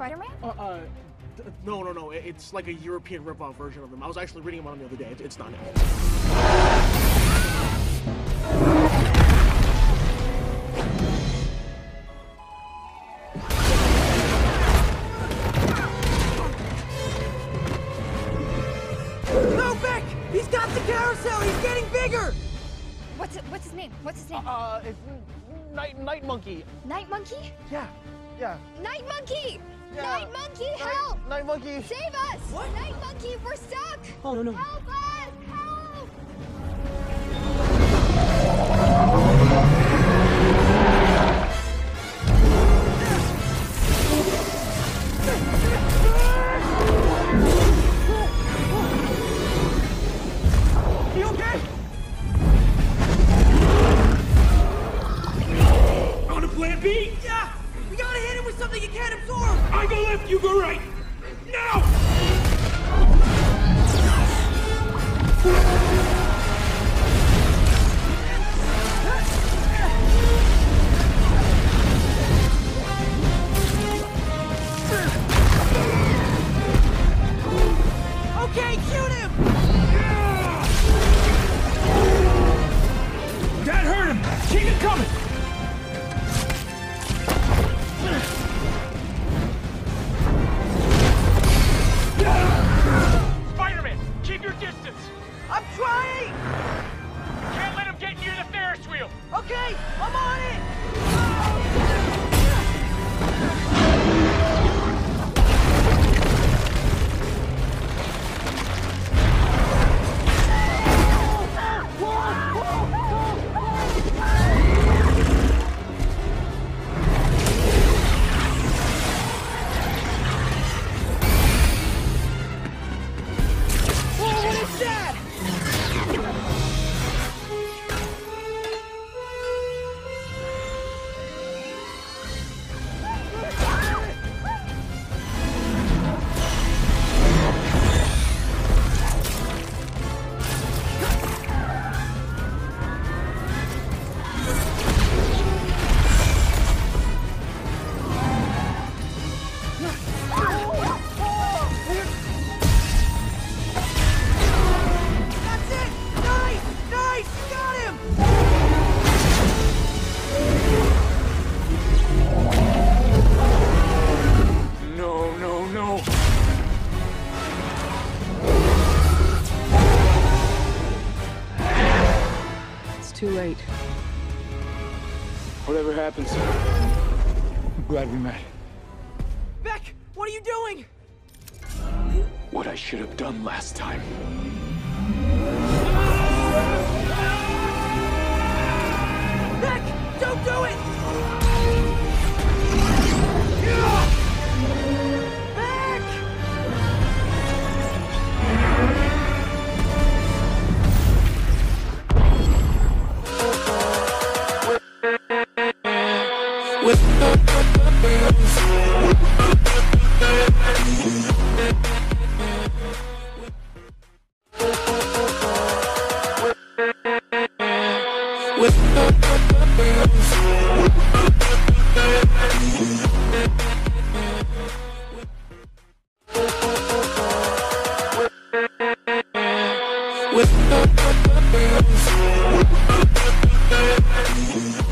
Spider-Man? No. It's like a European rip-off version of them. I was actually reading about them the other day. It's not it. No, Beck! He's got the carousel! He's getting bigger! What's his name? What's his name? It's Night Monkey. Night Monkey? Yeah. Night Monkey! Yeah. Night Monkey, help! Night Monkey. Save us! What? Night Monkey, we're stuck! Oh, no. Help us! Help! You okay? On a plan B? Yeah! We gotta hit him with something he can't absorb! I go left, you go right. Now! Okay, shoot him! That hurt him. Keep it coming. Spider-Man, keep your distance. I'm trying! Can't let him get near the Ferris wheel. Okay, I'm on it! What is that? That's it! Nice! Got him! No. It's too late. Whatever happens, I'm glad we met. Beck, what are you doing? What I should have done last time. Beck, don't do it! Beck! With